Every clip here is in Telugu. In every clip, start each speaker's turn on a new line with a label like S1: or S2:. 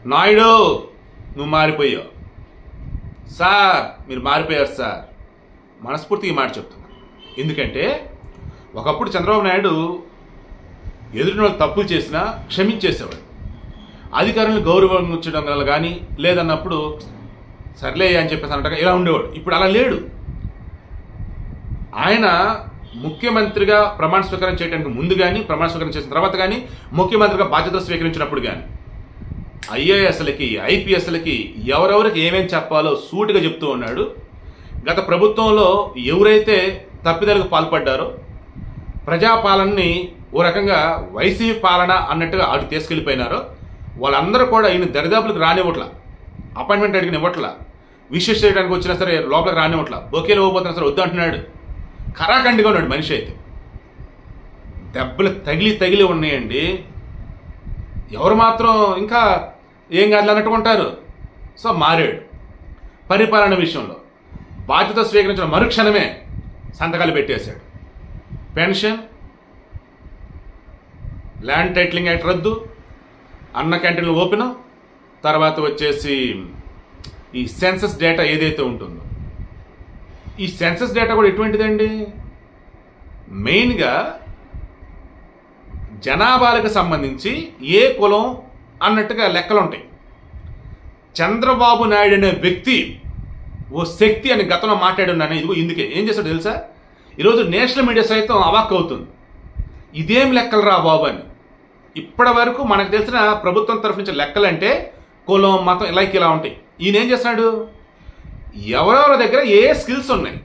S1: నాయుడు నువ్వు మారిపోయావు సార్, మీరు మారిపోయారు సార్. మనస్ఫూర్తిగా మాట చెప్తున్నా. ఎందుకంటే ఒకప్పుడు చంద్రబాబు నాయుడు ఎదుటిన వాళ్ళు తప్పులు చేసినా క్షమించేసేవాడు. అధికారులను గౌరవించడం వల్ల కానీ లేదన్నప్పుడు సర్లే అని చెప్పేసి అన్నట్టుగా ఇలా ఉండేవాడు. ఇప్పుడు అలా లేడు. ఆయన ముఖ్యమంత్రిగా ప్రమాణ స్వీకారం చేయడానికి ముందు కానీ, ప్రమాణ స్వీకారం చేసిన తర్వాత కానీ, ముఖ్యమంత్రిగా బాధ్యత స్వీకరించినప్పుడు కానీ ఐఏఎస్లకి, ఐపీఎస్లకి ఎవరెవరికి ఏమేమి చెప్పాలో సూటిగా చెప్తూ ఉన్నాడు. గత ప్రభుత్వంలో ఎవరైతే తప్పిదాలకు పాల్పడ్డారో ప్రజాపాలనని ఓ రకంగా వైసీపీ పాలన అన్నట్టుగా అటు తీసుకెళ్లిపోయినారో వాళ్ళందరూ కూడా ఈయన దరిదాపులకు రానివ్వట్లా, అపాయింట్మెంట్ అడిగిన ఇవ్వట్లా, విషెస్ చేయడానికి వచ్చినా సరే లోపలికి రానివ్వట్లా, బొకేలు ఇవ్వబోతున్నా సరే వద్దు అంటున్నాడు. ఖరాఖండిగా ఉన్నాడు మనిషి. అయితే దెబ్బలు తగిలి ఉన్నాయండి. ఎవరు మాత్రం ఇంకా ఏం కాదు అన్నట్టుగా ఉంటారు. సో మారాడు. పరిపాలన విషయంలో బాధ్యత స్వీకరించిన మరుక్షణమే సంతకాలు పెట్టేశాడు. పెన్షన్, ల్యాండ్ టైటిలింగ్ యాక్ట్ రద్దు, అన్న క్యాంటీన్లు ఓపెన్, తర్వాత వచ్చేసి ఈ సెన్సస్ డేటా ఏదైతే ఉంటుందో, ఈ సెన్సస్ డేటా కూడా ఎటువంటిదండి? మెయిన్గా జనాభాలకు సంబంధించి ఏ కులం అన్నట్టుగా లెక్కలు ఉంటాయి. చంద్రబాబు నాయుడు అనే వ్యక్తి ఓ శక్తి అని గతంలో మాట్లాడున్నాను. ఇదిగో ఇందుకే ఏం చేస్తాడు తెలుసా? ఈరోజు నేషనల్ మీడియా సైతం అవాక్ అవుతుంది. ఇదేం లెక్కలు రా బాబు అని. ఇప్పటి వరకు మనకు తెలిసిన ప్రభుత్వం తరఫు నుంచి లెక్కలు అంటే కులం, మతం ఇలా ఉంటాయి. ఈయన ఏం చేస్తున్నాడు? ఎవరెవరి దగ్గర ఏ స్కిల్స్ ఉన్నాయి,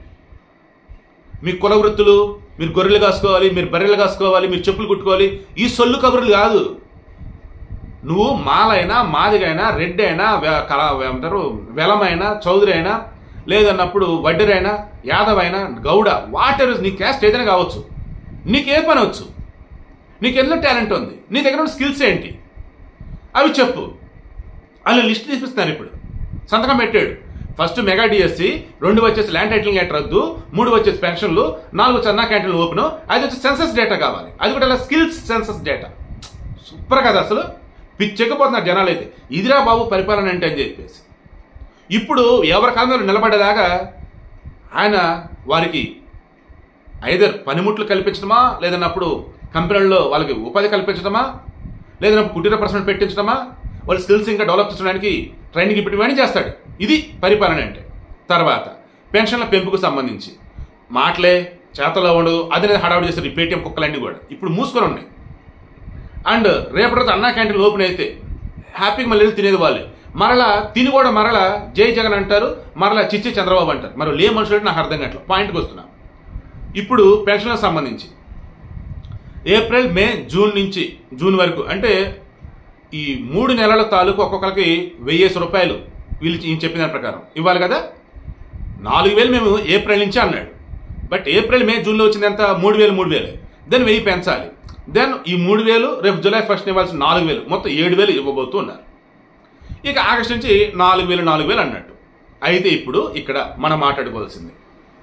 S1: మీ కుల వృత్తులు, మీరు గొర్రెలు కాసుకోవాలి, మీరు బర్రెలు కాసుకోవాలి, మీరు చెప్పులు కుట్టుకోవాలి, ఈ సొల్లు కబుర్లు కాదు. నువ్వు మాలైనా, మాదిగైనా, రెడ్డి అయినా, ఏమంటారు వెలమైనా, చౌదరి అయినా, లేదన్నప్పుడు వడ్డరైనా, యాదవ్ అయినా, గౌడ, వాటెవర్ నీ క్యాస్ట్ ఏదైనా కావచ్చు. నీకే పని వచ్చు, నీకు ఎందులో టాలెంట్ ఉంది, నీ దగ్గర ఉన్న స్కిల్స్ ఏంటి అవి చెప్పు. వాళ్ళు లిస్ట్ తీపిస్తున్నారు. ఇప్పుడు సంతకం పెట్టాడు. ఫస్ట్ మెగా డిఎస్సి, 2 వచ్చేసి ల్యాండ్ టైటిలింగ్ యాక్ట్ రద్దు, 3 వచ్చేసి పెన్షన్లు, 4 వచ్చి అన్నా క్యాంటీన్లు ఓపెన్, 5 వచ్చి సెన్సస్ డేటా కావాలి. అది కూడా స్కిల్స్ సెన్సస్ డేటా. సూపర్ కదా అసలు. పిచ్చెక్కిపోతున్నారు జనాలు. అయితే ఇదిరా బాబు పరిపాలన అంటే అని చెప్పేసి ఇప్పుడు ఎవరి కాలంలో నిలబడేదాకా ఆయన వారికి ఐదర్ పనిముట్లు కల్పించడమా, లేదన్నప్పుడు కంపెనీల్లో వాళ్ళకి ఉపాధి కల్పించడమా, లేదన్నప్పుడు కుటీర పరిశ్రమలు పెట్టించడమా, వాళ్ళ స్కిల్స్ ఇంకా డెవలప్ చేయడానికి ట్రైనింగ్ ఇప్పుడు ఇవన్నీ చేస్తాడు. ఇది పరిపాలన అంటే. తర్వాత పెన్షన్ల పెంపుకు సంబంధించి మాటలే చేతలో ఉండదు, అదే హడావుడి చేస్తారు. ఈ పేటీఎం కుక్కలన్నీ కూడా ఇప్పుడు మూసుకొని ఉన్నాయి. అండ్ రేపటి రోజు అన్నా క్యాంటీన్లు ఓపెన్ అయితే హ్యాపీగా మళ్ళీ తినేది వాళ్ళే. మరలా తిని కూడా మరలా జై జగన్ అంటారు, మరలా చిచ్చి చంద్రబాబు అంటారు. మరి లే మనుషులు నాకు అర్థం కావట్లేదు. పాయింట్కి వస్తున్నా. ఇప్పుడు పెన్షన్లకు సంబంధించి ఏప్రిల్, మే, జూన్ వరకు అంటే ఈ 3 నెలల తాలూకు ఒక్కొక్కరికి 1000 రూపాయలు వీళ్ళు ఈయన చెప్పిన దాని ప్రకారం ఇవ్వాలి కదా. 4000 మేము ఏప్రిల్ నుంచి అన్నాడు. బట్ ఏప్రిల్, మే, జూన్లో వచ్చింది ఎంత? 3000. దెన్ 1000 పెంచాలి. దెన్ ఈ 3000 రేపు జూలై 1st ఇవ్వాల్సిన 4000, మొత్తం 7000 ఇవ్వబోతూ ఉన్నారు. ఇక ఆగస్టు నుంచి 4000 అన్నట్టు. అయితే ఇప్పుడు ఇక్కడ మనం మాట్లాడుకోవాల్సింది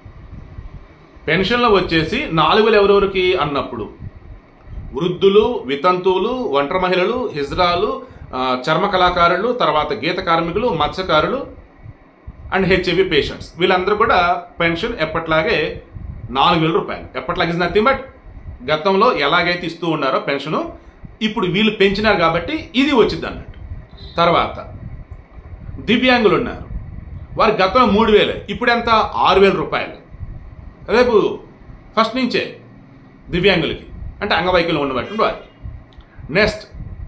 S1: పెన్షన్లో వచ్చేసి 4000 ఎవరెవరికి అన్నప్పుడు వృద్ధులు, వితంతువులు, ఒంటరి మహిళలు, హిజ్రాలు, చర్మ కళాకారులు, తర్వాత గీత కార్మికులు, మత్స్యకారులు అండ్ హెచ్ఐవి పేషెంట్స్, వీళ్ళందరూ కూడా పెన్షన్ ఎప్పట్లాగే 4000 రూపాయలు. ఎప్పట్లాగే ఇస్ నథింగ్ బట్ గతంలో ఎలాగైతే ఇస్తూ ఉన్నారో పెన్షను ఇప్పుడు వీళ్ళు పెంచినారు కాబట్టి ఇది వచ్చింది అన్నట్టు. తర్వాత దివ్యాంగులు ఉన్నారు. వారి గతంలో 3000, ఇప్పుడు ఎంత? 6000 రూపాయలు. రేపు 1st నుంచే దివ్యాంగులకి, అంటే అంగవైకల్యం ఉన్నటువంటి వారికి. నెక్స్ట్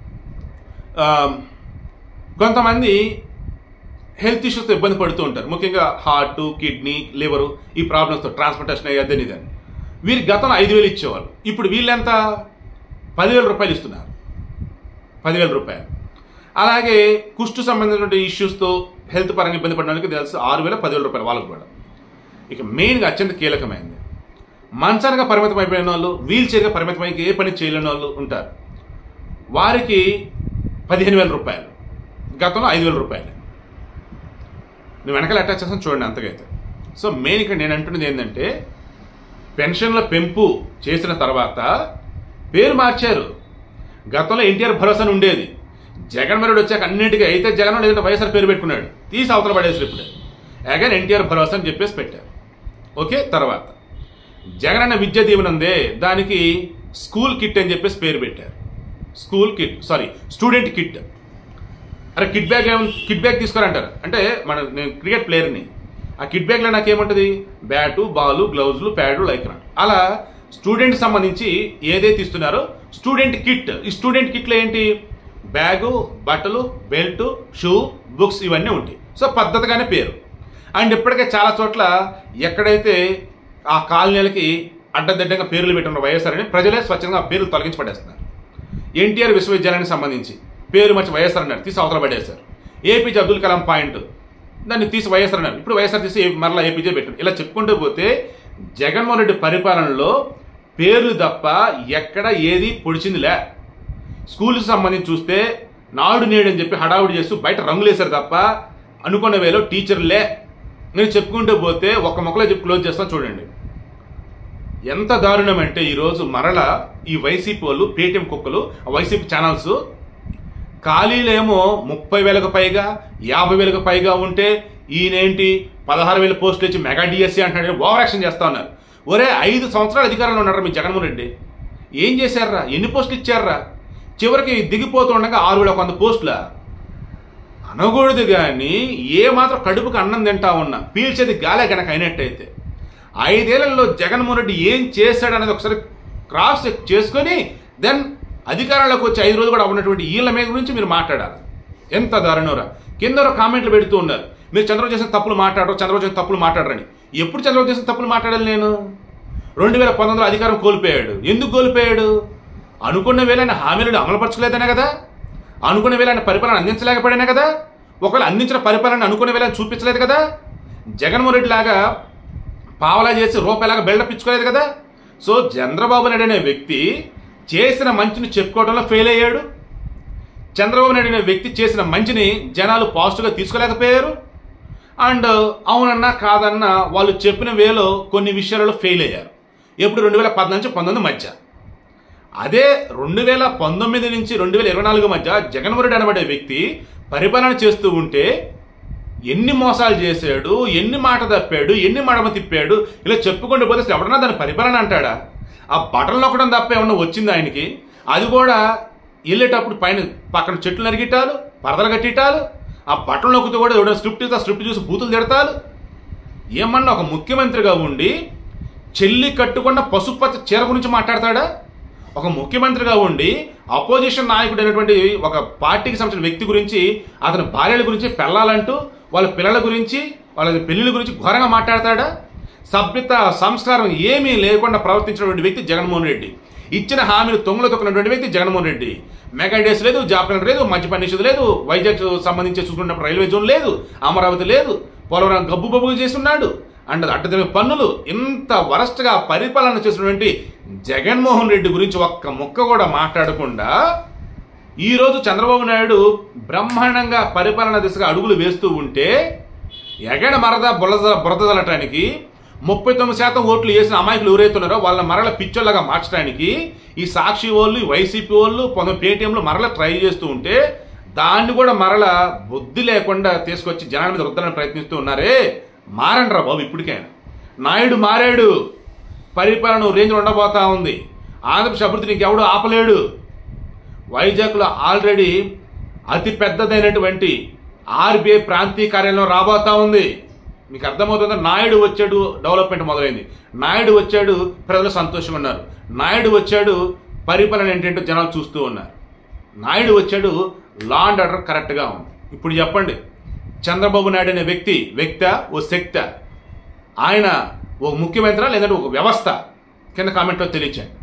S1: కొంతమంది హెల్త్ ఇష్యూస్తో ఇబ్బంది పడుతూ ఉంటారు. ముఖ్యంగా హార్ట్, కిడ్నీ, లివరు ఈ ప్రాబ్లమ్స్తో, ట్రాన్స్ప్లాంటేషన్ అయ్యేదని ఇదని. వీరికి గతంలో 5000 ఇచ్చేవాళ్ళు. ఇప్పుడు వీళ్ళెంత? 10,000 రూపాయలు ఇస్తున్నారు. 10,000 రూపాయలు. అలాగే కుష్టు సంబంధించిన ఇష్యూస్తో హెల్త్ పరంగా ఇబ్బంది పడిన వాళ్ళకి తెలుసు 6,000, 10,000 రూపాయలు వాళ్ళకు కూడా. ఇక మెయిన్గా అత్యంత కీలకమైంది, మంచానికి పరిమితం అయిపోయిన వాళ్ళు, వీల్ చైర్గా పరిమితమై ఏ పని చేయలేని వాళ్ళు ఉంటారు. వారికి 15,000 రూపాయలు. గతంలో 5,000 రూపాయలు. నువ్వు వెనకాల అటాచ్ చేస్తాను చూడండి అంతకైతే. సో మెయిన్ ఇక్కడ నేను అంటున్నది ఏంటంటే పెన్షన్ల పెంపు చేసిన తర్వాత పేరు మార్చారు. గతంలో ఎన్టీఆర్ భరోసా ఉండేది, జగన్మోహన్ రెడ్డి వచ్చాక అన్నింటికీ అయితే జగన్ లేదంటే వైఎస్ఆర్ పేరు పెట్టుకున్నాడు, తీసి అవతల పడేసారు. ఇప్పుడు అగైన్ ఎన్టీఆర్ భరోసా అని చెప్పేసి పెట్టారు. ఓకే, తర్వాత జగన్ అన్న విద్యా దీవెన ఉందే, దానికి స్కూల్ కిట్ అని చెప్పేసి పేరు పెట్టారు. Student kit. అరే కిట్ బ్యాగ్ తీసుకోరంటారు. అంటే నేను క్రికెట్ ప్లేయర్ని, ఆ కిట్ బ్యాగ్లో నాకేముంటుంది? బ్యాటు, బాలు, గ్లౌజులు, ప్యాడ్లు, లైక్రా. అలా స్టూడెంట్ సంబంధించి ఏదైతే ఇస్తున్నారో స్టూడెంట్ కిట్. ఈ స్టూడెంట్ కిట్లో ఏంటి? బ్యాగు, బట్టలు, బెల్ట్, షూ, బుక్స్ ఇవన్నీ ఉంటాయి. సో పద్ధతిగానే పేరు. అండ్ ఇప్పటికే చాలా చోట్ల ఎక్కడైతే ఆ కాలనీలకి అడ్డదిడ్డంగా పేర్లు పెట్టున్న వైఎస్ఆర్ అని ప్రజలే స్వచ్ఛంగా ఆ పేర్లు తొలగించి పడేస్తున్నారు. ఎన్టీఆర్ విశ్వవిద్యాలయానికి సంబంధించి పేరు మంచి వైఎస్ఆర్ అన్నారు, తీసి అవతల పడేశారు. ఏపీజే అబ్దుల్ కలాం పాయింట్, దాన్ని తీసి వైఎస్ఆర్ అన్నారు, ఇప్పుడు వైఎస్ఆర్ తీసి మరలా ఏపీజే పెట్టారు. ఇలా చెప్పుకుంటూ పోతే జగన్మోహన్ రెడ్డి పరిపాలనలో పేర్లు తప్ప ఎక్కడ ఏది పొడిచిందిలే. స్కూల్కి సంబంధించి చూస్తే నాడు నేడు అని చెప్పి హడావుడి చేస్తూ బయట రంగులేశారు తప్ప అనుకున్న వేలో టీచర్లే. నేను చెప్పుకుంటూ పోతే ఒక్క మొక్కలో చెప్పి క్లోజ్ చేస్తాను. చూడండి ఎంత దారుణం అంటే ఈరోజు మరలా ఈ వైసీపీ వాళ్ళు, పేటీఎం కుక్కలు, వైసీపీ ఛానల్స్ ఖాళీలేమో 30,000కు పైగా 50,000కు పైగా ఉంటే ఈయనేంటి 16,000 పోస్టులు ఇచ్చి మెగా డిఎస్సీ అంటున్నాడు, ఓవర్ యాక్షన్ చేస్తా ఉన్నారు. ఒరే 5 సంవత్సరాలు అధికారంలో ఉన్నారా మీ జగన్మోహన్ రెడ్డి? ఏం చేశారా? ఎన్ని పోస్టులు ఇచ్చారా? చివరికి దిగిపోతూ ఉండగా 6,100 పోస్టుల అనకూడదు. కానీ ఏ మాత్రం కడుపుకు అన్నం తింటా ఉన్నా పీల్చేది గాలే కనుక అయినట్టయితే 5 ఏళ్లలో జగన్మోహన్ రెడ్డి ఏం చేశాడనేది ఒకసారి క్రాస్ చెక్ చేసుకొని దెన్ అధికారంలోకి వచ్చి 5 రోజులు కూడా ఉన్నటువంటి వీళ్ళ మీద గురించి మీరు మాట్లాడాలి. ఎంత దారుణంరా. కింద కామెంట్లు పెడుతూ ఉన్నారు, మీరు చంద్రబాబు చేసిన తప్పులు మాట్లాడరు, చంద్రబాబు చేసిన తప్పులు మాట్లాడరని. ఎప్పుడు చంద్రబాబు చేసిన తప్పులు మాట్లాడాలి నేను? 2019లో అధికారం కోల్పోయాడు. ఎందుకు కోల్పోయాడు? అనుకున్న వేళ ఆయన హామీలను అమలుపరచలేదనే కదా, అనుకున్న వేళ ఆయన పరిపాలన అందించలేకపోయానే కదా, ఒకవేళ అందించిన పరిపాలన అనుకున్న వేళ చూపించలేదు కదా, జగన్మోహన్ రెడ్డి లాగా పావలా చేసి రూపాయలాగా బిల్డప్ ఇచ్చుకోలేదు కదా. సో చంద్రబాబు నాయుడు అనే వ్యక్తి చేసిన మంచిని చెప్పుకోవడంలో ఫెయిల్ అయ్యాడు. చంద్రబాబు నాయుడు అనే వ్యక్తి చేసిన మంచిని జనాలు పాజిటివ్గా తీసుకోలేకపోయారు. అండ్ అవునన్నా కాదన్నా వాళ్ళు చెప్పిన వేలో కొన్ని విషయాలలో ఫెయిల్ అయ్యారు. ఎప్పుడు 2014 నుంచి 2019 మధ్య. అదే 2019 నుంచి 2024 మధ్య జగన్మోహన్ రెడ్డి అనబడే వ్యక్తి పరిపాలన చేస్తూ ఉంటే ఎన్ని మోసాలు చేశాడు, ఎన్ని మాట తప్పాడు, ఎన్ని మడమ తిప్పాడు, ఇలా చెప్పుకుంటూ పోతే ఎవడన్నా దాని పరిపాలన అంటాడా? ఆ బటన్ నొక్కడం తప్ప ఏమన్నా వచ్చింది ఆయనకి? అది కూడా వెళ్ళేటప్పుడు పక్కన చెట్లు నరిగిట్టాలు, పరదలు కట్టిట్టాలు, ఆ బటన్ నొక్కుతూ కూడా ఎవడో స్క్రిప్ట్ ఇస్తే ఆ స్క్రిప్ట్ చూసి బూతులు తిడతాలు. ఏమన్నా ఒక ముఖ్యమంత్రిగా ఉండి చెల్లి కట్టుకున్న పసుపచ్చ చీర గురించి మాట్లాడతాడా? ఒక ముఖ్యమంత్రిగా ఉండి అపోజిషన్ నాయకుడు అయినటువంటి ఒక పార్టీకి సంబంధించిన వ్యక్తి గురించి, అతని భార్యల గురించి, పెళ్ళాలంటూ వాళ్ళ పిల్లల గురించి, వాళ్ళ పెళ్లిళ్ళ గురించి ఘోరంగా మాట్లాడతాడా? సభ్యత సంస్కారం ఏమీ లేకుండా ప్రవర్తించినటువంటి వ్యక్తి జగన్మోహన్ రెడ్డి. ఇచ్చిన హామీలు తొంగలో తొక్కినటువంటి వ్యక్తి జగన్మోహన్ రెడ్డి. మెగా డేస్ లేదు, జాబ్ క్యాలెండర్ లేదు, మద్యపాన నిషేధం లేదు, వైజాగ్ సంబంధించి చూసుకున్నప్పుడు రైల్వే జోన్ లేదు, అమరావతి లేదు, పోలవరం గబ్బు బబ్బు చేస్తున్నాడు. అండ్ అడ్డదమి పన్నులు. ఇంత వరస్ట్గా పరిపాలన చేసినటువంటి జగన్మోహన్ రెడ్డి గురించి ఒక్క ముక్క కూడా మాట్లాడకుండా ఈరోజు చంద్రబాబు నాయుడు బ్రహ్మాండంగా పరిపాలన దిశగా అడుగులు వేస్తూ ఉంటే ఎగడ బురద జల్లటానికి 39% ఓట్లు వేసిన అమాయకులు ఎవరైతున్నారో వాళ్ళ మరల పిచ్చోళ్ళగా మార్చడానికి ఈ సాక్షి వాళ్ళు, వైసీపీ వాళ్ళు, పేటీఎంలు మరల ట్రై చేస్తూ ఉంటే దాన్ని కూడా మరల బుద్ధి లేకుండా తీసుకొచ్చి జనాల మీద రుద్దాలని ప్రయత్నిస్తూ ఉన్నారే. మారండి రా బాబు. ఇప్పటికైనా నాయుడు మారాడు. పరిపాలన రేంజ్లో ఉండబోతా ఉంది. ఆంధ్రప్రదేశ్ అభివృద్ధిని ఇంకెవడూ ఆపలేడు. వైజాగ్లో ఆల్రెడీ అతి పెద్దదైనటువంటి ఆర్బీఐ ప్రాంతీయ కార్యాలయం రాబోతా ఉంది. మీకు అర్థమవుతుందా? నాయుడు వచ్చాడు, డెవలప్మెంట్ మొదలైంది. నాయుడు వచ్చాడు, ప్రజలు సంతోషంగా ఉన్నారు. నాయుడు వచ్చాడు, పరిపాలన ఏంటంటే జనాలు చూస్తూ ఉన్నారు. నాయుడు వచ్చాడు, లా అండ్ ఆర్డర్ కరెక్ట్గా ఉంది. ఇప్పుడు చెప్పండి, చంద్రబాబు నాయుడు అనే వ్యక్తి ఓ శక్తి, ఆయన ఓ ముఖ్యమంత్రి లేదంటే ఒక వ్యవస్థ? కింద కామెంట్లో తెలియచేయండి.